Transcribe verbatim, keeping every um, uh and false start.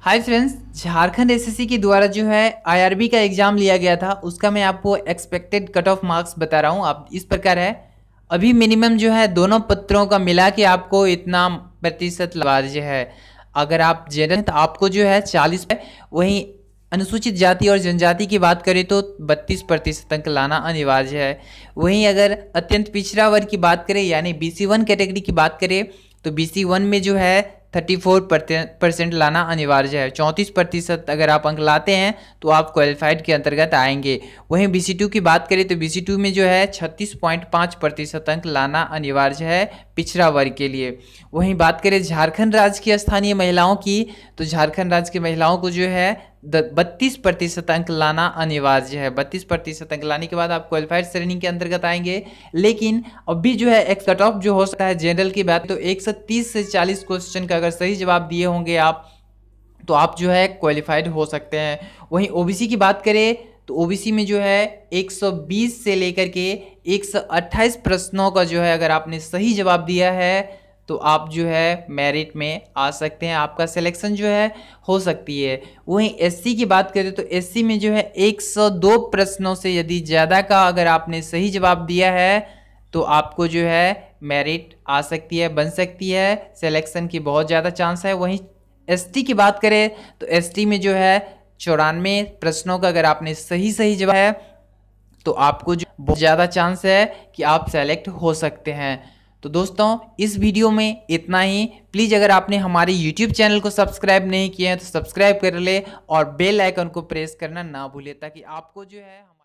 Hi friends, Jharkhand SSC के द्वारा जो है आईआरबी का एग्ज़ाम लिया गया था, उसका मैं आपको एक्सपेक्टेड कट ऑफ मार्क्स बता रहा हूँ। आप इस प्रकार है, अभी मिनिमम जो है दोनों पत्रों का मिला के आपको इतना प्रतिशत लाभार्य है। अगर आप जनरल तो आपको जो है चालीस है, वहीं अनुसूचित जाति और जनजाति की बात करें तो बत्तीस प्रतिशत अंक लाना अनिवार्य है। वहीं अगर अत्यंत पिछड़ा वर्ग की बात करें यानी बी सी वन कैटेगरी की बात करें तो बी सी वन में जो है चौंतीस परसेंट लाना अनिवार्य है। चौंतीस प्रतिशत अगर आप अंक लाते हैं तो आप क्वालिफाइड के अंतर्गत आएंगे। वहीं बी सी टू की बात करें तो बी सी टू में जो है छत्तीस पॉइंट पाँच प्रतिशत अंक लाना अनिवार्य है पिछड़ा वर्ग के लिए। वहीं बात करें झारखंड राज्य की स्थानीय महिलाओं की तो झारखंड राज्य की महिलाओं को जो है बत्तीस प्रतिशत अंक लाना अनिवार्य है। बत्तीस प्रतिशत अंक लाने के बाद आप क्वालिफाइड श्रेणी के अंतर्गत आएंगे। लेकिन अभी जो है एक कट ऑफ जो हो सकता है जनरल की बात तो एक सौ तीस से चालीस क्वेश्चन का अगर सही जवाब दिए होंगे आप तो आप जो है क्वालिफाइड हो सकते हैं। वहीं ओबीसी की बात करें तो ओबीसी में जो है एक सौ बीस से लेकर के एक सौ अट्ठाईस प्रश्नों का जो है अगर आपने सही जवाब दिया है तो आप जो है मेरिट में आ सकते हैं, आपका सिलेक्शन जो है हो सकती है। वहीं एससी की बात करें तो एससी में जो है एक सौ दो प्रश्नों से यदि ज़्यादा का अगर आपने सही जवाब दिया है तो आपको जो है मेरिट आ सकती है, बन सकती है, सिलेक्शन की बहुत ज़्यादा चांस है। वहीं एसटी की बात करें तो एसटी में जो है चौरानवे प्रश्नों का अगर आपने सही सही जवाब है तो आपको जो बहुत ज़्यादा चांस है कि आप सेलेक्ट हो सकते हैं। तो दोस्तों इस वीडियो में इतना ही। प्लीज़ अगर आपने हमारे यूट्यूब चैनल को सब्सक्राइब नहीं किया है तो सब्सक्राइब कर ले और बेल आइकन को प्रेस करना ना भूले ताकि आपको जो है